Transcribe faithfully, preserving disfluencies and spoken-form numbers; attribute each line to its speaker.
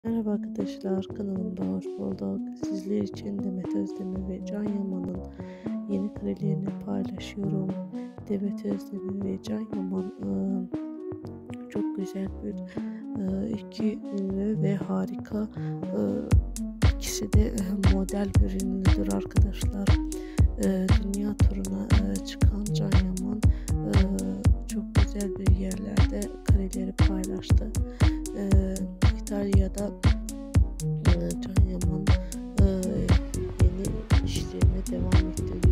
Speaker 1: Merhaba arkadaşlar, kanalımda hoş bulduk. Sizler için Demet Özdemir ve Can Yaman'ın yeni karelerini paylaşıyorum. Demet Özdemir ve Can Yaman e, çok güzel bir e, iki ünlü ve harika, e, ikisi de e, model bir ünlüdür arkadaşlar. E, dünya turuna e, çıkan Can Yaman e, çok güzel bir yerlerde kareleri paylaştı. E, İtalya'da e, Can Yaman e, yeni işlerine devam ettiriyor.